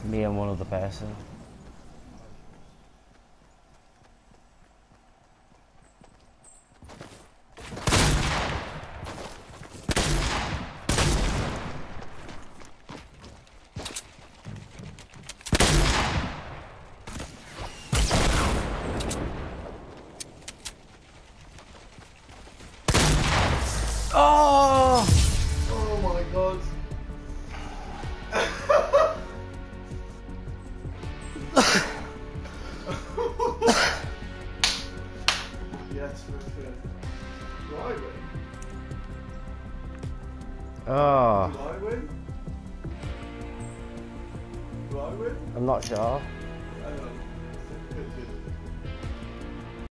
Me and one other person. Oh! Oh my god. Yes, Richard. Do I win? Oh, Do I win? Do I win? I'm not sure.